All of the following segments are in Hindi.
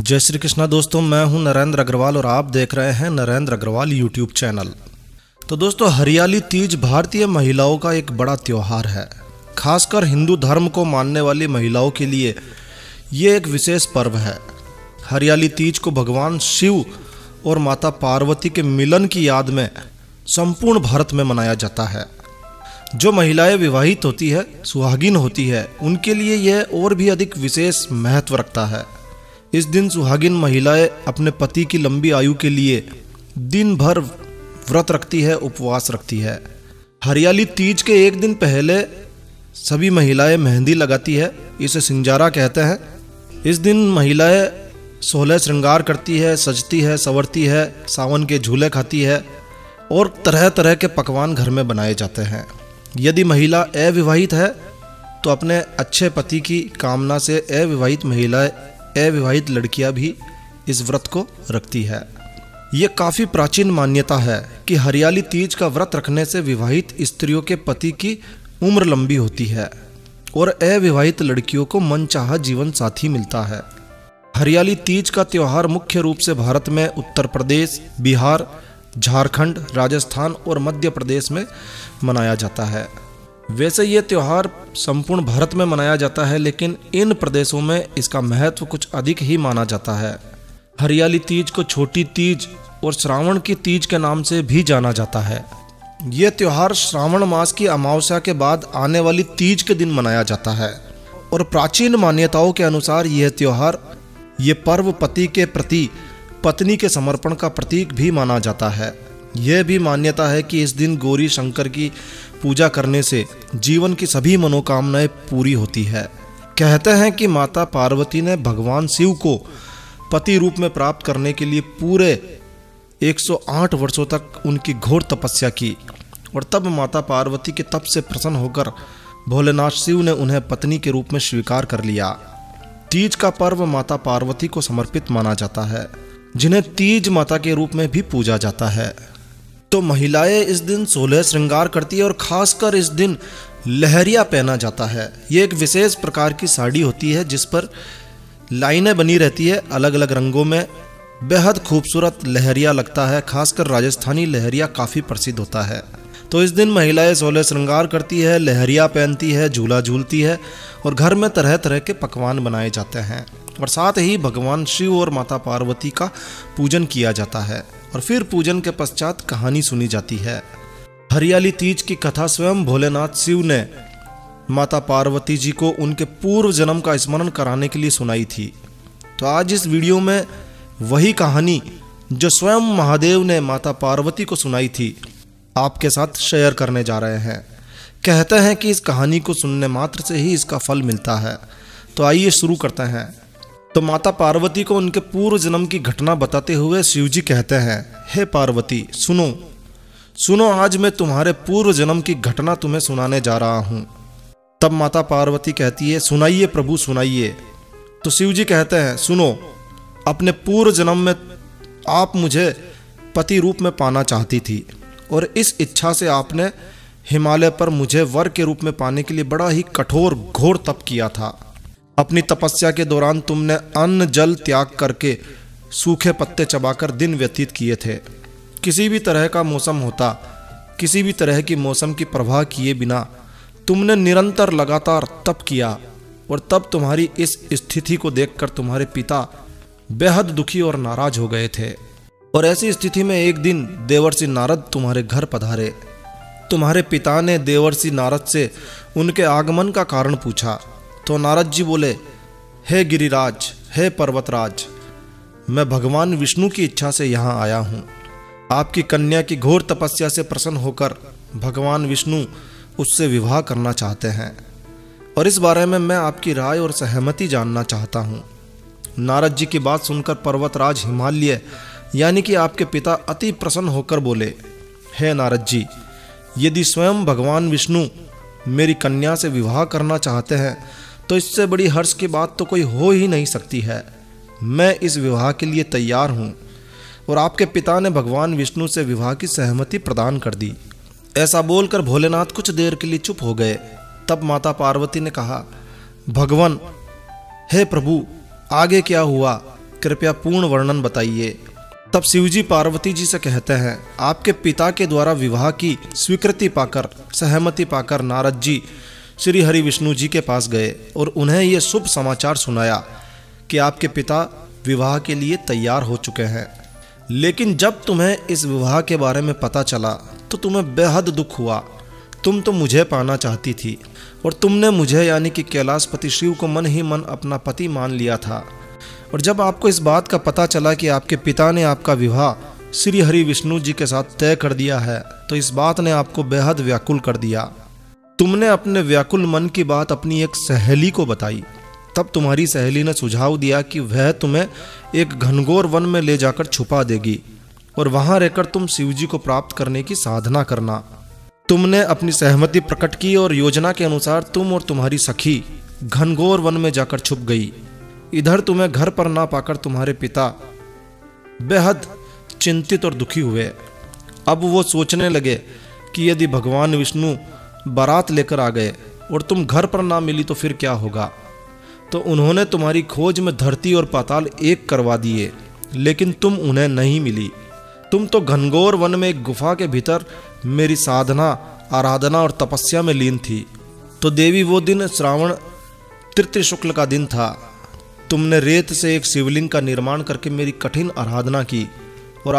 जय श्री कृष्णा दोस्तों, मैं हूं नरेंद्र अग्रवाल और आप देख रहे हैं नरेंद्र अग्रवाल यूट्यूब चैनल। तो दोस्तों, हरियाली तीज भारतीय महिलाओं का एक बड़ा त्यौहार है। खासकर हिंदू धर्म को मानने वाली महिलाओं के लिए ये एक विशेष पर्व है। हरियाली तीज को भगवान शिव और माता पार्वती के मिलन की याद में संपूर्ण भारत में मनाया जाता है। जो महिलाएं विवाहित होती है, सुहागिन होती है, उनके लिए यह और भी अधिक विशेष महत्व रखता है। इस दिन सुहागिन महिलाएं अपने पति की लंबी आयु के लिए दिन भर व्रत रखती है, उपवास रखती है। हरियाली तीज के एक दिन पहले सभी महिलाएं मेहंदी लगाती है, इसे सिंजारा कहते हैं। इस दिन महिलाएं 16 श्रृंगार करती है, सजती है, संवरती है, सावन के झूले खाती है और तरह तरह के पकवान घर में बनाए जाते हैं। यदि महिला अविवाहित है तो अपने अच्छे पति की कामना से अविवाहित लड़कियां भी इस व्रत को रखती है। ये काफ़ी प्राचीन मान्यता है कि हरियाली तीज का व्रत रखने से विवाहित स्त्रियों के पति की उम्र लंबी होती है और अविवाहित लड़कियों को मनचाहा जीवन साथी मिलता है। हरियाली तीज का त्यौहार मुख्य रूप से भारत में उत्तर प्रदेश, बिहार, झारखंड, राजस्थान और मध्य प्रदेश में मनाया जाता है। वैसे ये त्यौहार संपूर्ण भारत में मनाया जाता है, लेकिन इन प्रदेशों में इसका महत्व कुछ अधिक ही माना जाता है। हरियाली तीज को छोटी तीज और श्रावण की तीज के नाम से भी जाना जाता है। यह त्यौहार श्रावण मास की अमावस्या के बाद आने वाली तीज के दिन मनाया जाता है और प्राचीन मान्यताओं के अनुसार ये पर्व पति के प्रति पत्नी के समर्पण का प्रतीक भी माना जाता है। यह भी मान्यता है कि इस दिन गौरी शंकर की पूजा करने से जीवन की सभी मनोकामनाएं पूरी होती है। कहते हैं कि माता पार्वती ने भगवान शिव को पति रूप में प्राप्त करने के लिए पूरे 108 वर्षों तक उनकी घोर तपस्या की और तब माता पार्वती के तप से प्रसन्न होकर भोलेनाथ शिव ने उन्हें पत्नी के रूप में स्वीकार कर लिया। तीज का पर्व माता पार्वती को समर्पित माना जाता है, जिन्हें तीज माता के रूप में भी पूजा जाता है। तो महिलाएं इस दिन 16 श्रृंगार करती है और खासकर इस दिन लहरिया पहना जाता है। ये एक विशेष प्रकार की साड़ी होती है जिस पर लाइनें बनी रहती है अलग अलग रंगों में। बेहद खूबसूरत लहरिया लगता है। खासकर राजस्थानी लहरिया काफ़ी प्रसिद्ध होता है। तो इस दिन महिलाएं 16 श्रृंगार करती है, लहरिया पहनती है, झूला झूलती है और घर में तरह तरह के पकवान बनाए जाते हैं और साथ ही भगवान शिव और माता पार्वती का पूजन किया जाता है और फिर पूजन के पश्चात कहानी सुनी जाती है। हरियाली तीज की कथा स्वयं भोलेनाथ शिव ने माता पार्वती जी को उनके पूर्व जन्म का स्मरण कराने के लिए सुनाई थी। तो आज इस वीडियो में वही कहानी जो स्वयं महादेव ने माता पार्वती को सुनाई थी आपके साथ शेयर करने जा रहे हैं। कहते हैं कि इस कहानी को सुनने मात्र से ही इसका फल मिलता है। तो आइए शुरू करते हैं। तो माता पार्वती को उनके पूर्व जन्म की घटना बताते हुए शिवजी कहते हैं, हे पार्वती सुनो, आज मैं तुम्हारे पूर्व जन्म की घटना तुम्हें सुनाने जा रहा हूँ। तब माता पार्वती कहती है, सुनाइए प्रभु सुनाइए। तो शिवजी कहते हैं, सुनो, अपने पूर्व जन्म में आप मुझे पति रूप में पाना चाहती थी और इस इच्छा से आपने हिमालय पर मुझे वर के रूप में पाने के लिए बड़ा ही कठोर घोर तप किया था। अपनी तपस्या के दौरान तुमने अन्न जल त्याग करके सूखे पत्ते चबाकर दिन व्यतीत किए थे। किसी भी तरह का मौसम होता, किसी भी तरह की मौसम की परवाह किए बिना तुमने निरंतर लगातार तप किया और तब तुम्हारी इस स्थिति को देखकर तुम्हारे पिता बेहद दुखी और नाराज हो गए थे। और ऐसी स्थिति में एक दिन देवर्षि नारद तुम्हारे घर पधारे। तुम्हारे पिता ने देवर्षि नारद से उनके आगमन का कारण पूछा। तो नारद जी बोले, हे गिरिराज, हे पर्वतराज, मैं भगवान विष्णु की इच्छा से यहाँ आया हूँ। आपकी कन्या की घोर तपस्या से प्रसन्न होकर भगवान विष्णु उससे विवाह करना चाहते हैं और इस बारे में मैं आपकी राय और सहमति जानना चाहता हूँ। नारद जी की बात सुनकर पर्वतराज हिमालय यानी कि आपके पिता अति प्रसन्न होकर बोले, हे नारद जी, यदि स्वयं भगवान विष्णु मेरी कन्या से विवाह करना चाहते हैं तो इससे बड़ी हर्ष की बात तो कोई हो ही नहीं सकती है। मैं इस विवाह के लिए तैयार हूँ। और आपके पिता ने भगवान विष्णु से विवाह की सहमति प्रदान कर दी। ऐसा बोलकर भोलेनाथ कुछ देर के लिए चुप हो गए। तब माता पार्वती ने कहा, भगवान, हे प्रभु, आगे क्या हुआ? कृपया पूर्ण वर्णन बताइए। तब शिवजी पार्वती जी से कहते हैं, आपके पिता के द्वारा विवाह की स्वीकृति पाकर, सहमति पाकर नारद जी श्री हरि विष्णु जी के पास गए और उन्हें यह शुभ समाचार सुनाया कि आपके पिता विवाह के लिए तैयार हो चुके हैं। लेकिन जब तुम्हें इस विवाह के बारे में पता चला तो तुम्हें बेहद दुख हुआ। तुम तो मुझे पाना चाहती थी और तुमने मुझे यानी कि कैलाशपति शिव को मन ही मन अपना पति मान लिया था। और जब आपको इस बात का पता चला कि आपके पिता ने आपका विवाह श्री हरि विष्णु जी के साथ तय कर दिया है तो इस बात ने आपको बेहद व्याकुल कर दिया। तुमने अपने व्याकुल मन की बात अपनी एक सहेली को बताई। तब तुम्हारी सहेली ने सुझाव दिया कि वह तुम्हें एक घनघोर वन में ले जाकर छुपा देगी और वहां रहकर तुम शिवजी को प्राप्त करने की साधना करना। तुमने अपनी सहमति प्रकट की और योजना के अनुसार तुम और तुम्हारी सखी घनघोर वन में जाकर छुप गई। इधर तुम्हें घर पर ना पाकर तुम्हारे पिता बेहद चिंतित और दुखी हुए। अब वो सोचने लगे कि यदि भगवान विष्णु बारात लेकर आ गए और तुम घर पर ना मिली तो फिर क्या होगा। तो उन्होंने तुम्हारी खोज में धरती और पाताल एक करवा दिए, लेकिन तुम उन्हें नहीं मिली। तुम तो घनघोर वन में एक गुफा के भीतर मेरी साधना, आराधना और तपस्या में लीन थी। तो देवी वो दिन श्रावण तृतीय शुक्ल का दिन था। तुमने रेत से एक शिवलिंग का निर्माण करके मेरी कठिन आराधना की और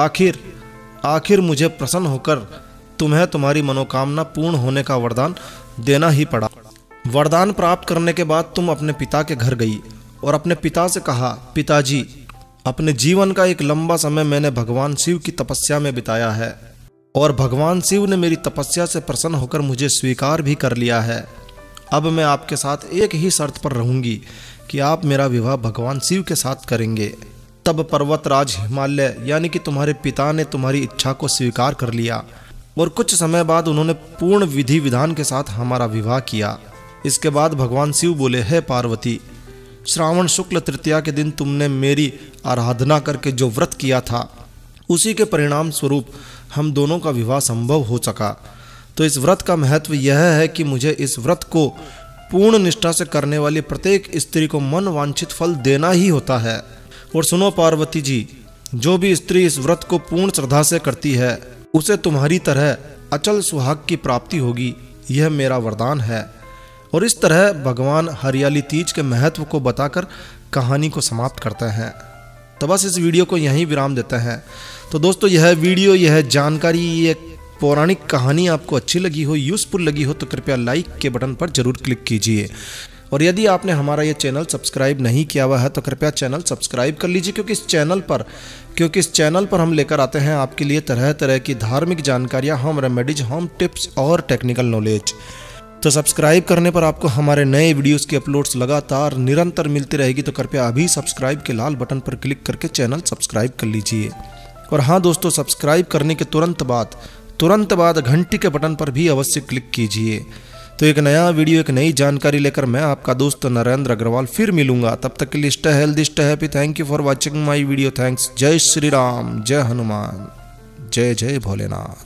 आखिर मुझे प्रसन्न होकर तुम्हें तुम्हारी मनोकामना पूर्ण होने का वरदान देना ही पड़ा। वरदान प्राप्त करने के बाद तुम अपने पिता के घर गई और अपने पिता से कहा, पिताजी, अपने जीवन का एक लंबा समय मैंने भगवान शिव की तपस्या में बिताया है और भगवान शिव ने मेरी तपस्या से प्रसन्न होकर मुझे स्वीकार भी कर लिया है। अब मैं आपके साथ एक ही शर्त पर रहूंगी कि आप मेरा विवाह भगवान शिव के साथ करेंगे। तब पर्वतराज हिमालय यानी कि तुम्हारे पिता ने तुम्हारी इच्छा को स्वीकार कर लिया और कुछ समय बाद उन्होंने पूर्ण विधि विधान के साथ हमारा विवाह किया। इसके बाद भगवान शिव बोले, हे पार्वती, श्रावण शुक्ल तृतीया के दिन तुमने मेरी आराधना करके जो व्रत किया था उसी के परिणाम स्वरूप हम दोनों का विवाह संभव हो सका। तो इस व्रत का महत्व यह है कि मुझे इस व्रत को पूर्ण निष्ठा से करने वाली प्रत्येक स्त्री को मन वांछित फल देना ही होता है। और सुनो पार्वती जी, जो भी स्त्री इस व्रत को पूर्ण श्रद्धा से करती है उसे तुम्हारी तरह अचल सुहाग की प्राप्ति होगी, यह मेरा वरदान है। और इस तरह भगवान हरियाली तीज के महत्व को बताकर कहानी को समाप्त करते हैं। तो बस इस वीडियो को यहीं विराम देते हैं। तो दोस्तों, यह वीडियो, यह जानकारी, ये पौराणिक कहानी आपको अच्छी लगी हो, यूज़फुल लगी हो तो कृपया लाइक के बटन पर जरूर क्लिक कीजिए। और यदि आपने हमारा ये चैनल सब्सक्राइब नहीं किया हुआ है तो कृपया चैनल सब्सक्राइब कर लीजिए, क्योंकि इस चैनल पर हम लेकर आते हैं आपके लिए तरह तरह की धार्मिक जानकारियाँ, होम रेमेडीज, होम टिप्स और टेक्निकल नॉलेज। तो सब्सक्राइब करने पर आपको हमारे नए वीडियोस की अपलोड्स लगातार निरंतर मिलती रहेगी। तो कृपया अभी सब्सक्राइब के लाल बटन पर क्लिक करके चैनल सब्सक्राइब कर लीजिए। और हाँ दोस्तों, सब्सक्राइब करने के तुरंत बाद घंटी के बटन पर भी अवश्य क्लिक कीजिए। तो एक नया वीडियो, एक नई जानकारी लेकर मैं आपका दोस्त नरेंद्र अग्रवाल फिर मिलूंगा। तब तक के लिए stay healthy, stay happy. Thank you for watching my video. Thanks. जय श्री राम, जय हनुमान, जय जय भोलेनाथ।